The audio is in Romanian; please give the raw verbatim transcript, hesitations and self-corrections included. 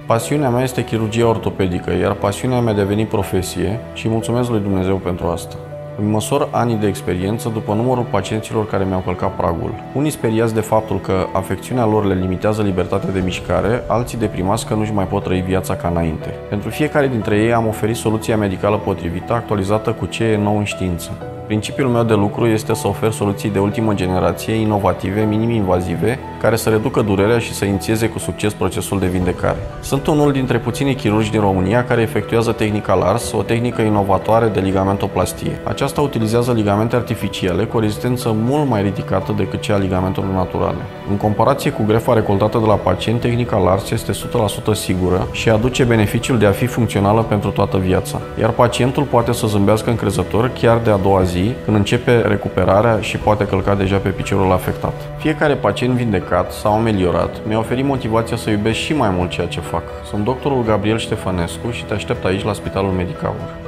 Pasiunea mea este chirurgia ortopedică, iar pasiunea mea a devenit profesie și mulțumesc lui Dumnezeu pentru asta. Îmi măsor anii de experiență după numărul pacienților care mi-au călcat pragul. Unii speriați de faptul că afecțiunea lor le limitează libertatea de mișcare, alții deprimați că nu-și mai pot trăi viața ca înainte. Pentru fiecare dintre ei am oferit soluția medicală potrivită, actualizată cu ce e nou în știință. Principiul meu de lucru este să ofer soluții de ultimă generație, inovative, minim-invazive, care să reducă durerea și să inițieze cu succes procesul de vindecare. Sunt unul dintre puținii chirurgi din România care efectuează tehnica L A R S, o tehnică inovatoare de ligamentoplastie. Aceasta utilizează ligamente artificiale cu o rezistență mult mai ridicată decât cea a ligamentelor naturale. În comparație cu grefa recoltată de la pacient, tehnica L A R S este o sută la sută sigură și aduce beneficiul de a fi funcțională pentru toată viața, iar pacientul poate să zâmbească încrezător chiar de a doua zi, când începe recuperarea și poate călca deja pe piciorul afectat. Fiecare pacient vindecat sau ameliorat mi-a oferit motivația să iubesc și mai mult ceea ce fac. Sunt doctorul Gabriel Ștefănescu și te aștept aici la Spitalul Medicover.